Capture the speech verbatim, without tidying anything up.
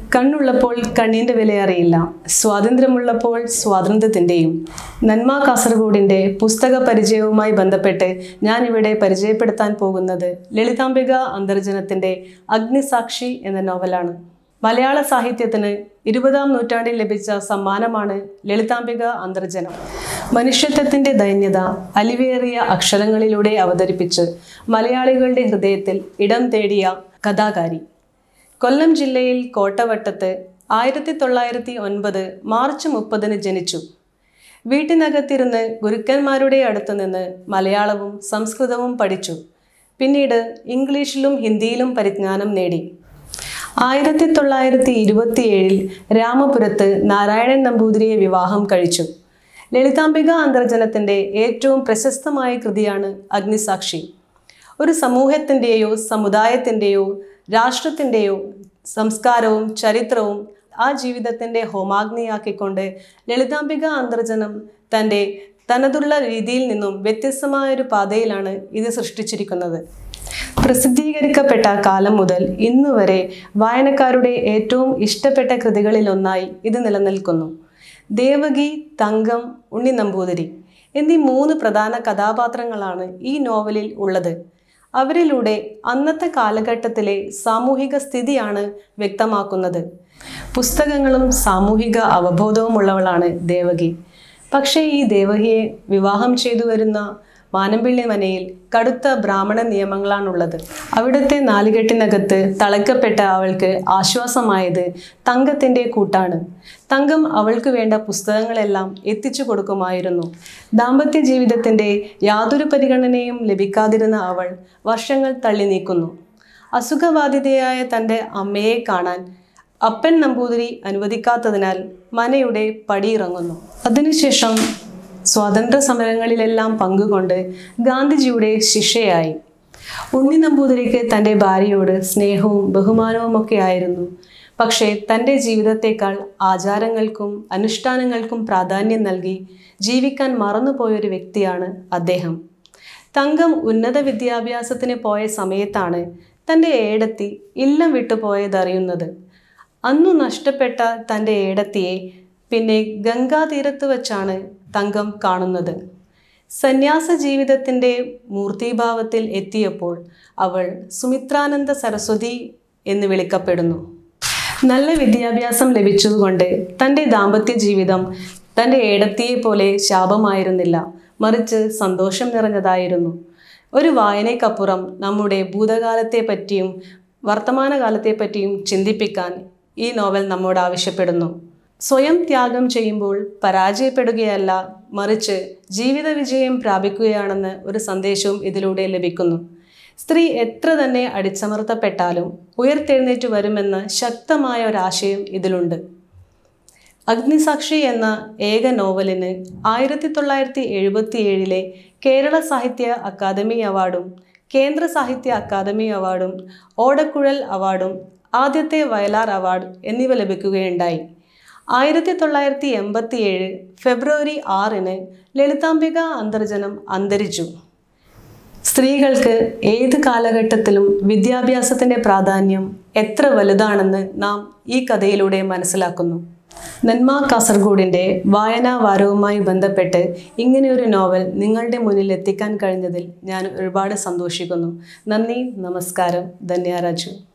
കണ്ണുള്ളപ്പോൾ കണ്ണിൻ്റെ വില അറിയില്ല, സ്വാതന്ത്ര്യമുള്ളപ്പോൾ സ്വാതന്ത്ര്യത്തിൻ്റെയും. നന്മ കാസർഗോഡിൻ്റെ പുസ്തക പരിചയവുമായി ബന്ധപ്പെട്ട് ഞാനിവിടെ പരിചയപ്പെടുത്താൻ പോകുന്നത് ലളിതാംബിക അന്തർജനത്തിൻ്റെ അഗ്നിസാക്ഷി എന്ന നോവലാണ്. മലയാള സാഹിത്യത്തിന് ഇരുപതാം നൂറ്റാണ്ടിൽ ലഭിച്ച സമ്മാനമാണ് ലളിതാംബിക അന്തർജനം. മനുഷ്യത്വത്തിൻ്റെ ദൈന്യത അലിവേറിയ അക്ഷരങ്ങളിലൂടെ അവതരിപ്പിച്ച് മലയാളികളുടെ ഹൃദയത്തിൽ ഇടം തേടിയ കഥാകാരി. കൊല്ലം ജില്ലയിൽ കോട്ടവട്ടത്ത് ആയിരത്തി തൊള്ളായിരത്തി ഒൻപത് മാർച്ച് മുപ്പതിന് ജനിച്ചു. വീട്ടിനകത്തിരുന്ന് ഗുരുക്കന്മാരുടെ അടുത്തു നിന്ന് മലയാളവും സംസ്കൃതവും പഠിച്ചു. പിന്നീട് ഇംഗ്ലീഷിലും ഹിന്ദിയിലും പരിജ്ഞാനം നേടി. ആയിരത്തി തൊള്ളായിരത്തി ഇരുപത്തിയേഴിൽ രാമപുരത്ത് നാരായണൻ നമ്പൂതിരിയെ വിവാഹം കഴിച്ചു. ലളിതാംബിക അന്തർജനത്തിൻ്റെ ഏറ്റവും പ്രശസ്തമായ കൃതിയാണ് അഗ്നിസാക്ഷി. ഒരു സമൂഹത്തിൻ്റെയോ സമുദായത്തിൻ്റെയോ രാഷ്ട്രത്തിൻ്റെയോ സംസ്കാരവും ചരിത്രവും ആ ജീവിതത്തിൻ്റെ ഹോമാഗ്നിയാക്കിക്കൊണ്ട് ലളിതാംബിക അന്തർജനം തൻ്റെ തനതുള്ള രീതിയിൽ നിന്നും വ്യത്യസ്തമായൊരു പാതയിലാണ് ഇത് സൃഷ്ടിച്ചിരിക്കുന്നത്. പ്രസിദ്ധീകരിക്കപ്പെട്ട കാലം മുതൽ ഇന്നുവരെ വായനക്കാരുടെ ഏറ്റവും ഇഷ്ടപ്പെട്ട കൃതികളിലൊന്നായി ഇത് നിലനിൽക്കുന്നു. ദേവകി, തങ്കം, ഉണ്ണി നമ്പൂതിരി എന്നീ മൂന്ന് പ്രധാന കഥാപാത്രങ്ങളാണ് ഈ നോവലിൽ ഉള്ളത്. അവരിലൂടെ അന്നത്തെ കാലഘട്ടത്തിലെ സാമൂഹിക സ്ഥിതിയാണ് വ്യക്തമാക്കുന്നത്. പുസ്തകങ്ങളും സാമൂഹിക അവബോധവുമുള്ളവളാണ് ദേവകി. പക്ഷേ ഈ ദേവകിയെ വിവാഹം ചെയ്തു വരുന്ന മാനമ്പിള്ളി മനയിൽ കടുത്ത ബ്രാഹ്മണ നിയമങ്ങളാണുള്ളത്. അവിടുത്തെ നാലുകെട്ടിനകത്ത് തളയ്ക്കപ്പെട്ട അവൾക്ക് ആശ്വാസമായത് തങ്കത്തിൻ്റെ കൂട്ടാണ്. തങ്കം അവൾക്ക് വേണ്ട പുസ്തകങ്ങളെല്ലാം എത്തിച്ചു കൊടുക്കുമായിരുന്നു. ദാമ്പത്യ ജീവിതത്തിൻ്റെ യാതൊരു പരിഗണനയും ലഭിക്കാതിരുന്ന അവൾ വർഷങ്ങൾ തള്ളി നീക്കുന്നു. അസുഖബാധിതയായ തൻ്റെ അമ്മയെ കാണാൻ അപ്പൻ നമ്പൂതിരി അനുവദിക്കാത്തതിനാൽ മനയുടെ പടിയിറങ്ങുന്നു. അതിനുശേഷം സ്വാതന്ത്ര്യ സമരങ്ങളിലെല്ലാം പങ്കുകൊണ്ട് ഗാന്ധിജിയുടെ ശിഷ്യയായി. ഉണ്ണി നമ്പൂതിരിക്ക് തൻ്റെ ഭാര്യയോട് സ്നേഹവും ബഹുമാനവും ഒക്കെ ആയിരുന്നു. പക്ഷേ തൻ്റെ ജീവിതത്തേക്കാൾ ആചാരങ്ങൾക്കും അനുഷ്ഠാനങ്ങൾക്കും പ്രാധാന്യം നൽകി ജീവിക്കാൻ മറന്നുപോയൊരു വ്യക്തിയാണ് അദ്ദേഹം. തങ്കം ഉന്നത വിദ്യാഭ്യാസത്തിന് പോയ സമയത്താണ് തൻ്റെ ഏടത്തി ഇല്ലം വിട്ടുപോയതറിയുന്നത്. അന്നു നഷ്ടപ്പെട്ട തൻ്റെ ഏടത്തിയെ പിന്നെ ഗംഗാതീരത്ത് വച്ചാണ് തങ്കം കാണുന്നത്. സന്യാസ ജീവിതത്തിൻ്റെ മൂർത്തിഭാവത്തിൽ എത്തിയപ്പോൾ അവൾ സുമിത്രാനന്ദ സരസ്വതി എന്ന് വിളിക്കപ്പെടുന്നു. നല്ല വിദ്യാഭ്യാസം ലഭിച്ചതുകൊണ്ട് തൻ്റെ ദാമ്പത്യ ജീവിതം തൻ്റെ ഏടത്തിയെ പോലെ ശാപമായിരുന്നില്ല, മറിച്ച് സന്തോഷം നിറഞ്ഞതായിരുന്നു. ഒരു വായനയ്ക്കപ്പുറം നമ്മുടെ ഭൂതകാലത്തെ പറ്റിയും വർത്തമാനകാലത്തെ പറ്റിയും ചിന്തിപ്പിക്കാൻ ഈ നോവൽ നമ്മോട് ആവശ്യപ്പെടുന്നു. സ്വയം ത്യാഗം ചെയ്യുമ്പോൾ പരാജയപ്പെടുകയല്ല, മറിച്ച് ജീവിത വിജയം പ്രാപിക്കുകയാണെന്ന് ഒരു സന്ദേശവും ഇതിലൂടെ ലഭിക്കുന്നു. സ്ത്രീ എത്ര തന്നെ അടിച്ചമർത്തപ്പെട്ടാലും ഉയർത്തെഴുന്നേറ്റ് വരുമെന്ന ശക്തമായ ഒരാശയം ഇതിലുണ്ട്. അഗ്നിസാക്ഷി എന്ന ഏക നോവലിന് ആയിരത്തി തൊള്ളായിരത്തി എഴുപത്തി ഏഴിലെ കേരള സാഹിത്യ അക്കാദമി അവാർഡും കേന്ദ്ര സാഹിത്യ അക്കാദമി അവാർഡും ഓടക്കുഴൽ അവാർഡും ആദ്യത്തെ വയലാർ അവാർഡ് എന്നിവ ലഭിക്കുകയുണ്ടായി. ആയിരത്തി തൊള്ളായിരത്തി എൺപത്തി ഏഴ് ഫെബ്രുവരി ആറിന് ലളിതാംബിക അന്തർജനം അന്തരിച്ചു. സ്ത്രീകൾക്ക് ഏത് കാലഘട്ടത്തിലും വിദ്യാഭ്യാസത്തിൻ്റെ പ്രാധാന്യം എത്ര വലുതാണെന്ന് നാം ഈ കഥയിലൂടെ മനസ്സിലാക്കുന്നു. നന്മ കാസർഗോഡിൻ്റെ വായനാവാരവുമായി ബന്ധപ്പെട്ട് ഇങ്ങനെയൊരു നോവൽ നിങ്ങളുടെ മുന്നിൽ എത്തിക്കാൻ കഴിഞ്ഞതിൽ ഞാൻ ഒരുപാട് സന്തോഷിക്കുന്നു. നന്ദി, നമസ്കാരം. ധന്യ, രാജു.